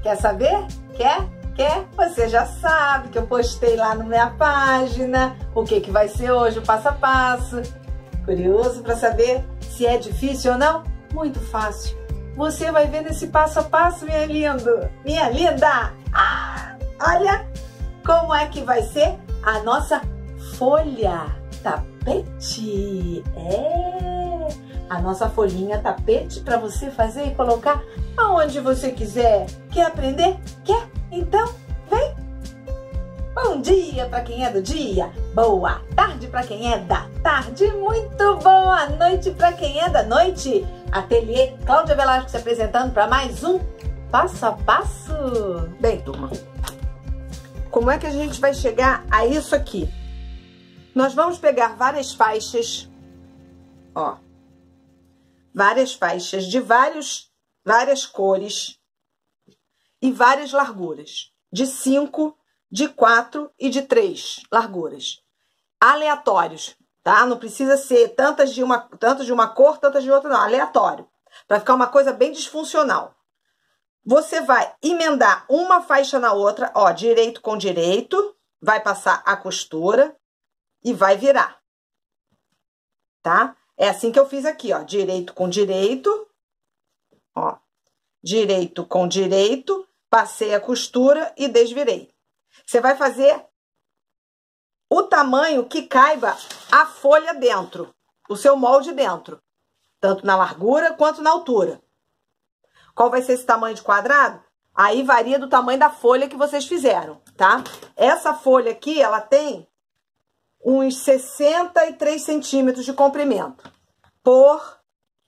Quer saber? Quer? Você já sabe que eu postei lá na minha página o que vai ser hoje, o passo a passo. Curioso para saber se é difícil ou não? Muito fácil. Você vai ver nesse passo a passo, minha linda. Minha linda! Olha como é que vai ser a nossa folha tapete. A nossa folhinha tapete para você fazer e colocar aonde você quiser. Quer aprender? Quer? Então, vem! Bom dia para quem é do dia, boa tarde para quem é da tarde, muito boa noite para quem é da noite. Ateliê Cláudia Velasco se apresentando para mais um Passo a Passo. Bem, turma, como é que a gente vai chegar a isso aqui? Nós vamos pegar várias faixas, ó, várias faixas de várias cores e várias larguras, de 5, de 4 e de 3 larguras, aleatórios, tá? Não precisa ser tantas de uma cor, tantas de outra, não, aleatório, para ficar uma coisa bem disfuncional. Você vai emendar uma faixa na outra, ó, direito com direito, vai passar a costura e vai virar, tá? É assim que eu fiz aqui, ó, direito com direito, ó, direito com direito, passei a costura e desvirei. Você vai fazer o tamanho que caiba a folha dentro, o seu molde dentro, tanto na largura quanto na altura. Qual vai ser esse tamanho de quadrado? Aí varia do tamanho da folha que vocês fizeram, tá? Essa folha aqui, ela tem uns 63 centímetros de comprimento por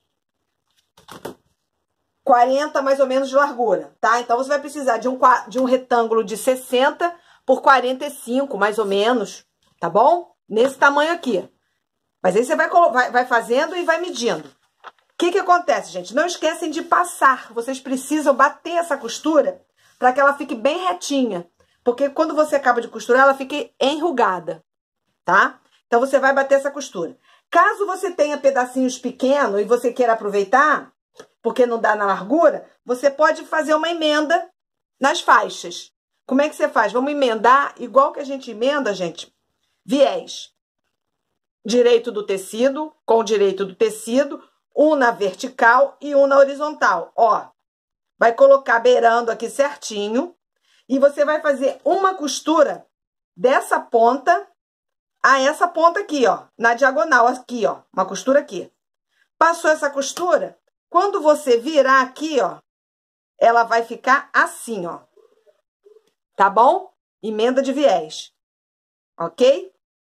40 mais ou menos de largura, tá? Então, você vai precisar de um retângulo de 60 por 45, mais ou menos, tá bom? Nesse tamanho aqui. Mas aí você vai fazendo e vai medindo. O que acontece, gente? Não esquecem de passar. Vocês precisam bater essa costura para que ela fique bem retinha. Porque quando você acaba de costurar, ela fica enrugada, tá? Então, você vai bater essa costura. Caso você tenha pedacinhos pequenos e você queira aproveitar, porque não dá na largura, você pode fazer uma emenda nas faixas. Como é que você faz? Vamos emendar igual que a gente emenda, gente. Viés. Direito do tecido com direito do tecido, um na vertical e um na horizontal. Ó, vai colocar beirando aqui certinho e você vai fazer uma costura dessa ponta a essa ponta aqui, ó, na diagonal aqui, ó, uma costura aqui. Passou essa costura, quando você virar aqui, ó, ela vai ficar assim, ó. Tá bom? Emenda de viés. Ok?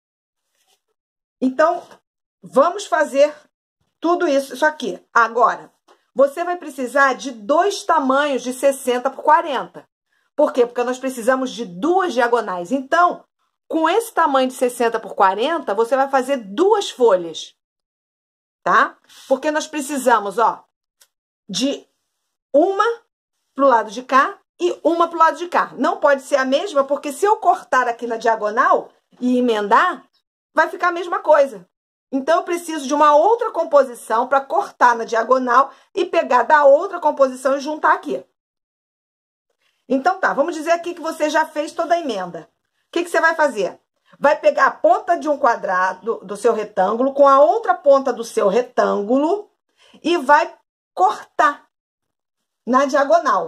Então, vamos fazer tudo isso aqui. Agora, você vai precisar de 2 tamanhos de 60 por 40. Por quê? Porque nós precisamos de 2 diagonais. Então, com esse tamanho de 60 por 40, você vai fazer 2 folhas. Tá? Porque nós precisamos, ó, de uma pro lado de cá e uma pro lado de cá. Não pode ser a mesma, porque se eu cortar aqui na diagonal e emendar, vai ficar a mesma coisa. Então, eu preciso de uma outra composição para cortar na diagonal e pegar da outra composição e juntar aqui. Então, tá, vamos dizer aqui que você já fez toda a emenda. O que você vai fazer? Vai pegar a ponta de um quadrado do seu retângulo com a outra ponta do seu retângulo e vai cortar na diagonal.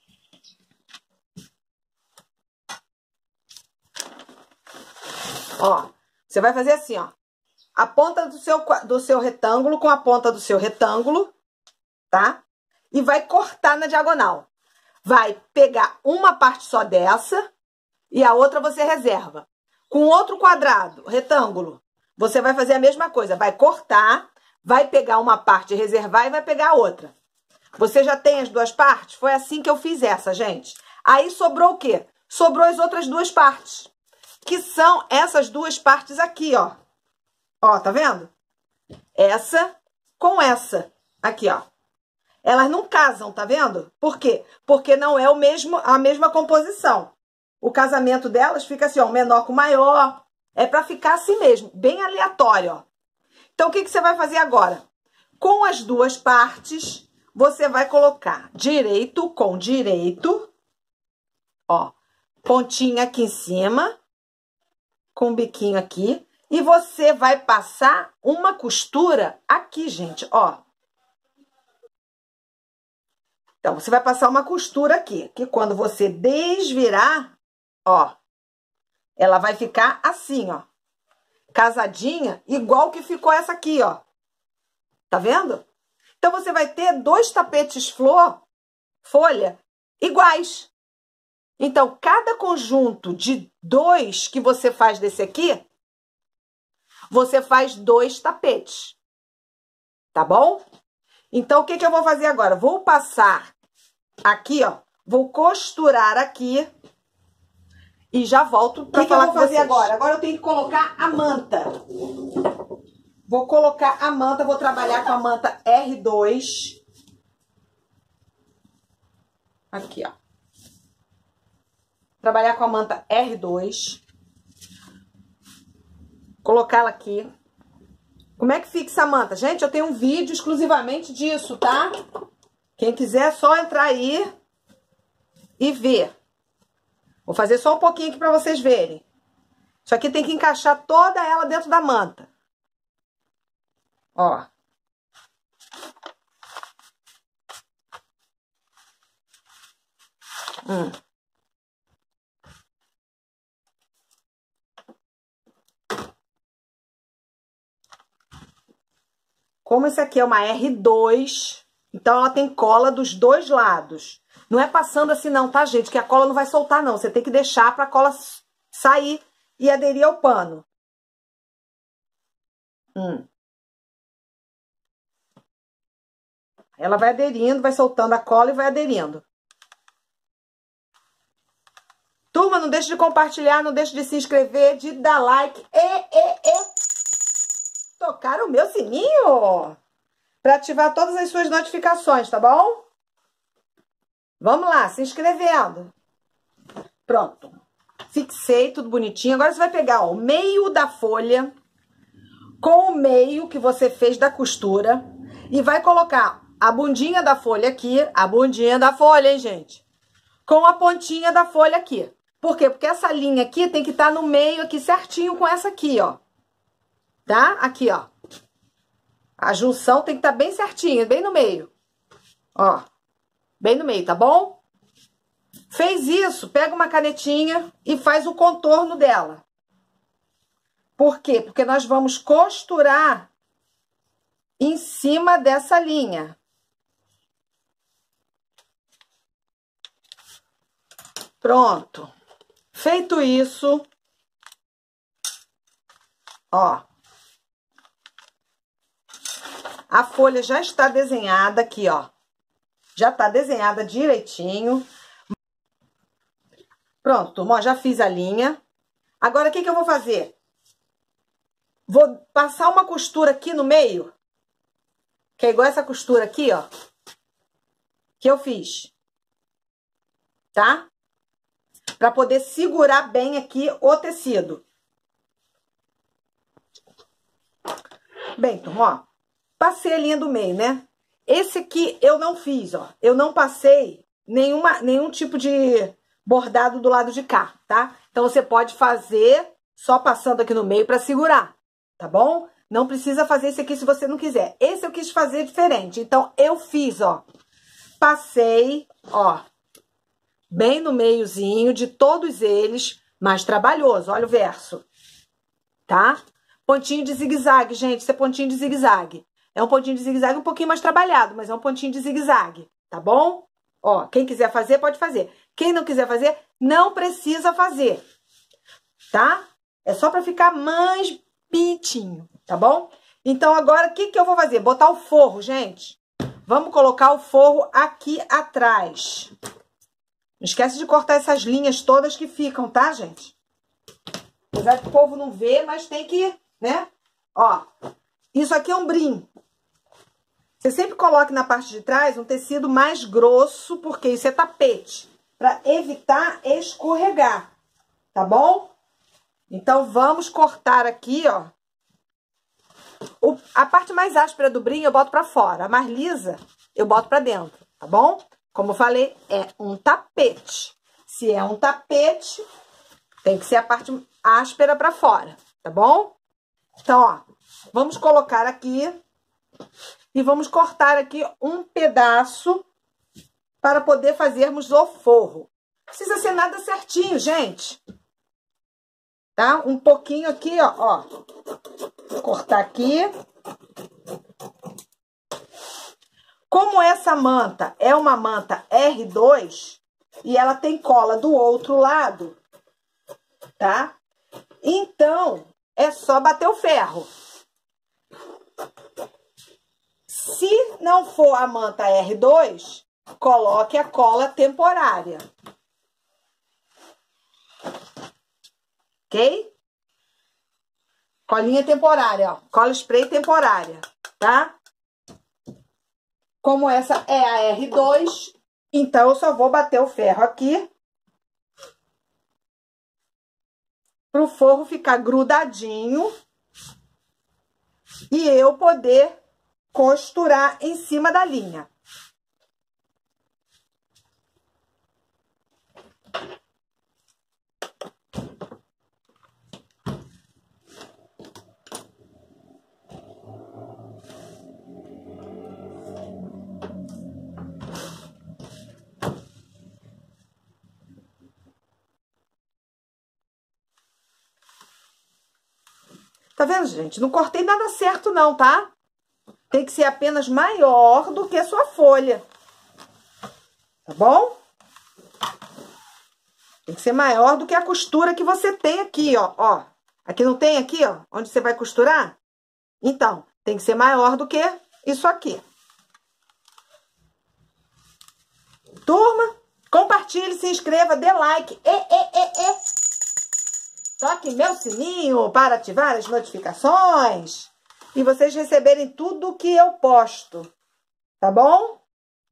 Ó, você vai fazer assim, ó. A ponta do seu retângulo com a ponta do seu retângulo, tá? E vai cortar na diagonal. Vai pegar uma parte só dessa e a outra você reserva. Com outro quadrado, retângulo, você vai fazer a mesma coisa. Vai cortar, vai pegar uma parte e reservar e vai pegar a outra. Você já tem as 2 partes? Foi assim que eu fiz essa, gente. Aí sobrou o quê? Sobrou as outras 2 partes. Que são essas 2 partes aqui, ó. Ó, tá vendo? Essa com essa. Aqui, ó. Elas não casam, tá vendo? Por quê? Porque não é a mesma composição. O casamento delas fica assim, ó, menor com maior. É pra ficar assim mesmo, bem aleatório, ó. Então, o que você vai fazer agora? Com as 2 partes, você vai colocar direito com direito, Ó, pontinha aqui em cima, com o biquinho aqui. E você vai passar uma costura aqui, gente, ó. Então, você vai passar uma costura aqui, que quando você desvirar, ó, ela vai ficar assim, ó. Casadinha, igual que ficou essa aqui, ó. Tá vendo? Então, você vai ter 2 tapetes folha, iguais. Então, cada conjunto de 2 que você faz desse aqui, você faz 2 tapetes. Tá bom? Então, o que eu vou fazer agora? Vou passar aqui, ó. Vou costurar aqui. E já volto para falar com vocês. O que eu vou fazer agora? Agora eu tenho que colocar a manta. Vou colocar a manta, vou trabalhar com a manta R2. Aqui, ó. Trabalhar com a manta R2. Colocar ela aqui. Como é que fixa a manta? Gente, eu tenho um vídeo exclusivamente disso, tá? Quem quiser é só entrar aí e ver. Vou fazer só um pouquinho aqui pra vocês verem. Isso aqui tem que encaixar toda ela dentro da manta. Ó. Como esse aqui é uma R2, então ela tem cola dos 2 lados. Não é passando assim não, tá, gente? Que a cola não vai soltar, não. Você tem que deixar pra cola sair e aderir ao pano. Ela vai aderindo, vai soltando a cola e vai aderindo. Turma, não deixe de compartilhar, não deixe de se inscrever, de dar like tocar o meu sininho para ativar todas as suas notificações, tá bom? Vamos lá, se inscrevendo. Pronto. Fixei tudo bonitinho. Agora você vai pegar, ó, o meio da folha com o meio que você fez da costura e vai colocar a bundinha da folha aqui, a bundinha da folha, hein, gente? Com a pontinha da folha aqui. Por quê? Porque essa linha aqui tem que estar no meio aqui certinho com essa aqui, ó. Tá? Aqui, ó. A junção tem que estar bem certinha, bem no meio. Ó. Bem no meio, tá bom? Fez isso, pega uma canetinha e faz o contorno dela. Por quê? Porque nós vamos costurar em cima dessa linha. Pronto. Feito isso, ó. A folha já está desenhada aqui, ó. Já tá desenhada direitinho. Pronto, turma, já fiz a linha. Agora, o que eu vou fazer? Vou passar uma costura aqui no meio. Que é igual essa costura aqui, ó. Que eu fiz. Tá? Pra poder segurar bem aqui o tecido. Bem, turma, ó. Passei a linha do meio, né? Esse aqui eu não fiz, ó. Eu não passei nenhum tipo de bordado do lado de cá, tá? Então, você pode fazer só passando aqui no meio pra segurar, tá bom? Não precisa fazer esse aqui se você não quiser. Esse eu quis fazer diferente. Então, eu fiz, ó. Passei, ó, bem no meiozinho de todos eles, mais trabalhoso. Olha o verso, tá? Pontinho de zigue-zague, gente. Isso é pontinho de zigue-zague. É um pontinho de zigue-zague um pouquinho mais trabalhado, mas é um pontinho de zigue-zague, tá bom? Ó, quem quiser fazer, pode fazer. Quem não quiser fazer, não precisa fazer, tá? É só pra ficar mais bonitinho, tá bom? Então, agora, o que eu vou fazer? Botar o forro, gente. Vamos colocar o forro aqui atrás. Não esquece de cortar essas linhas todas que ficam, tá, gente? Apesar que o povo não vê, mas tem que, né? Ó, isso aqui é um brim. Você sempre coloque na parte de trás um tecido mais grosso, porque isso é tapete, para evitar escorregar, tá bom? Então, vamos cortar aqui, ó. A parte mais áspera do brim eu boto pra fora, a mais lisa eu boto pra dentro, tá bom? Como eu falei, é um tapete. Se é um tapete, tem que ser a parte áspera para fora, tá bom? Então, ó, vamos colocar aqui e vamos cortar aqui um pedaço para poder fazermos o forro. Não precisa ser nada certinho, gente. Tá? Um pouquinho aqui, ó. Vou cortar aqui. Como essa manta é uma manta R2 e ela tem cola do outro lado, tá? Então, é só bater o ferro. Se não for a manta R2, coloque a cola temporária. Ok? Colinha temporária, ó. Cola spray temporária, tá? Como essa é a R2, então eu só vou bater o ferro aqui para o forro ficar grudadinho e eu poder costurar em cima da linha. Tá vendo, gente? Não cortei nada certo não, tá? Tem que ser apenas maior do que a sua folha. Tá bom? Tem que ser maior do que a costura que você tem aqui, ó. Aqui não tem aqui, ó, onde você vai costurar? Então, tem que ser maior do que isso aqui. Turma, compartilhe, se inscreva, dê like. Toque meu sininho para ativar as notificações e vocês receberem tudo que eu posto, tá bom?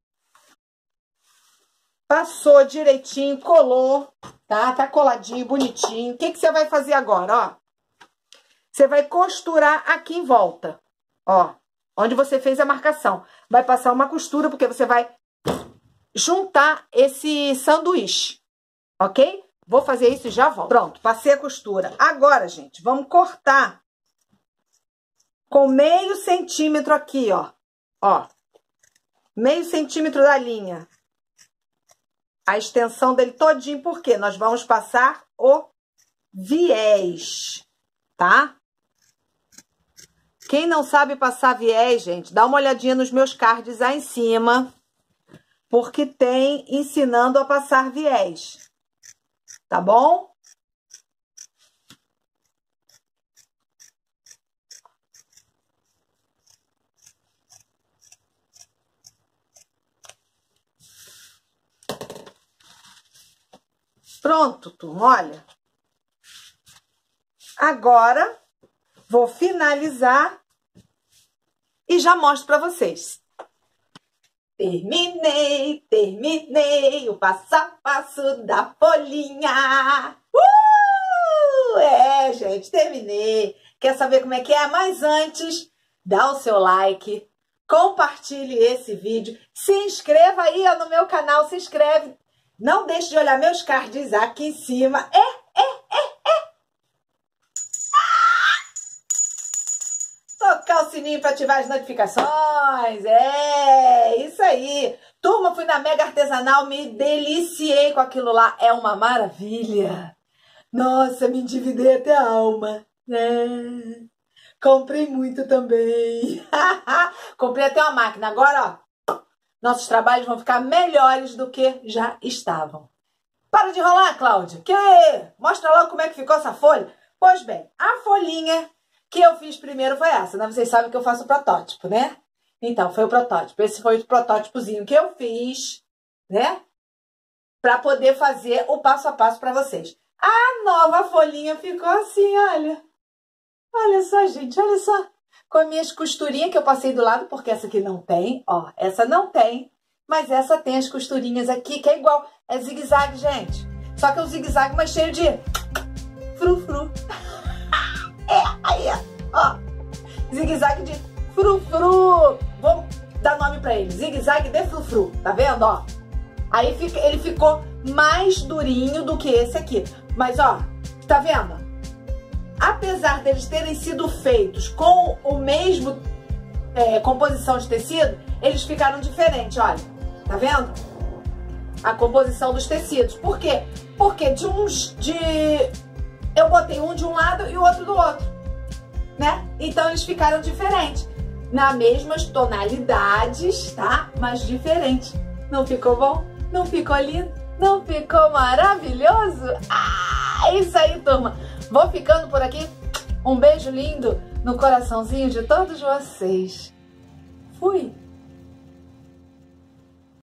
Passou direitinho, colou, tá? Tá coladinho, bonitinho. O que que você vai fazer agora, ó? Você vai costurar aqui em volta, ó, onde você fez a marcação. Vai passar uma costura porque você vai juntar esse sanduíche, ok? Vou fazer isso e já volto. Pronto, passei a costura. Agora, gente, vamos cortar com meio centímetro aqui, ó. Ó, meio centímetro da linha. A extensão dele todinho, porque nós vamos passar o viés, tá? Quem não sabe passar viés, gente, dá uma olhadinha nos meus cards aí em cima, porque tem ensinando a passar viés. Tá bom? Pronto, turma, olha. Agora, vou finalizar e já mostro pra vocês. Terminei o passo a passo da folhinha. É, gente, terminei. Quer saber como é que é? Mas antes, dá o seu like, compartilhe esse vídeo, se inscreva aí ó, no meu canal, se inscreve. Não deixe de olhar meus cards aqui em cima. Tocar o sininho para ativar as notificações. É, isso aí. Turma, fui na Mega Artesanal, me deliciei com aquilo lá. É uma maravilha. Nossa, me endividei até a alma. É. Comprei muito também. Comprei até uma máquina. Agora, ó, nossos trabalhos vão ficar melhores do que já estavam. Para de enrolar, Cláudia. Que? Mostra logo como é que ficou essa folha. Pois bem, a folhinha que eu fiz primeiro foi essa, né? Vocês sabem que eu faço o protótipo, né? Então, foi o protótipo. Esse foi o protótipozinho que eu fiz, né? Pra poder fazer o passo a passo pra vocês. A nova folhinha ficou assim, olha. Olha só, gente, olha só. Com as minhas costurinhas que eu passei do lado, porque essa aqui não tem, ó. Essa não tem, mas essa tem as costurinhas aqui, que é igual. É zigue-zague, gente. Só que é um zigue-zague, mas cheio de frufru. Aí, ó. Zigue-zague de frufru. Vou dar nome pra ele. Zigue-zague de frufru. Tá vendo, ó? Aí ele ficou mais durinho do que esse aqui. Mas, ó, tá vendo? Apesar deles terem sido feitos com o mesmo composição de tecido, eles ficaram diferentes, olha. Tá vendo? A composição dos tecidos. Por quê? Porque eu botei um de um lado e o outro do outro, né? Então eles ficaram diferentes. Nas mesmas tonalidades, tá? Mas diferentes. Não ficou bom? Não ficou lindo? Não ficou maravilhoso? Ah, é isso aí, turma. Vou ficando por aqui. Um beijo lindo no coraçãozinho de todos vocês. Fui!